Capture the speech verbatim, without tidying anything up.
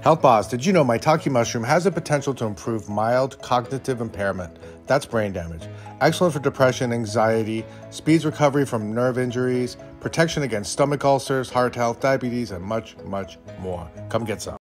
Health Boss, did you know Maitake mushroom has the potential to improve mild cognitive impairment? That's brain damage. Excellent for depression, anxiety, speeds recovery from nerve injuries, protection against stomach ulcers, heart health, diabetes, and much, much more. Come get some.